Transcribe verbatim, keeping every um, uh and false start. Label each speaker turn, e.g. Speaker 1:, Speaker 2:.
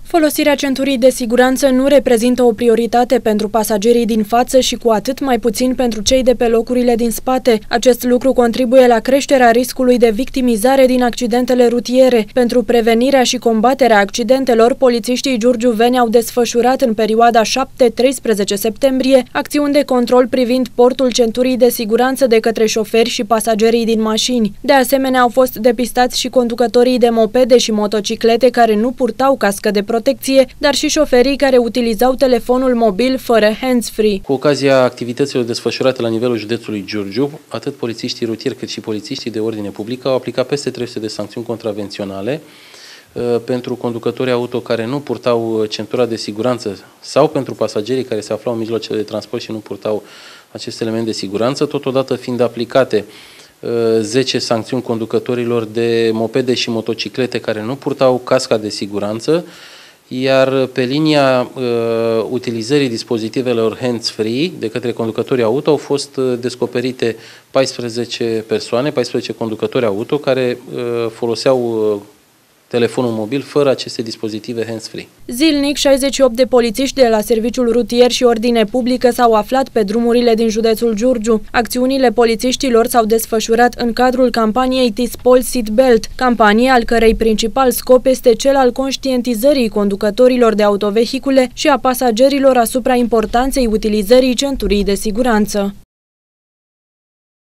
Speaker 1: Folosirea centurii de siguranță nu reprezintă o prioritate pentru pasagerii din față și cu atât mai puțin pentru cei de pe locurile din spate. Acest lucru contribuie la creșterea riscului de victimizare din accidentele rutiere. Pentru prevenirea și combaterea accidentelor, polițiștii giurgiuveni au desfășurat în perioada șapte treisprezece septembrie acțiuni de control privind portul centurii de siguranță de către șoferi și pasagerii din mașini. De asemenea, au fost depistați și conducătorii de mopede și motociclete care nu purtau cască de protecție, dar și șoferii care utilizau telefonul mobil fără hands-free.
Speaker 2: Cu ocazia activităților desfășurate la nivelul județului Giurgiu, atât polițiștii rutieri cât și polițiștii de ordine publică au aplicat peste trei sute de sancțiuni contravenționale pentru conducătorii auto care nu purtau centura de siguranță sau pentru pasagerii care se aflau în mijloacele de transport și nu purtau acest element de siguranță, totodată fiind aplicate zece sancțiuni conducătorilor de mopede și motociclete care nu purtau casca de siguranță, iar pe linia uh, utilizării dispozitivelor hands-free de către conducătorii auto au fost uh, descoperite paisprezece persoane, paisprezece conducători auto care uh, foloseau uh, telefonul mobil fără aceste dispozitive hands-free.
Speaker 1: Zilnic, șaizeci și opt de polițiști de la Serviciul Rutier și Ordine Publică s-au aflat pe drumurile din județul Giurgiu. Acțiunile polițiștilor s-au desfășurat în cadrul campaniei Tispol Seatbelt, campanie al cărei principal scop este cel al conștientizării conducătorilor de autovehicule și a pasagerilor asupra importanței utilizării centurii de siguranță.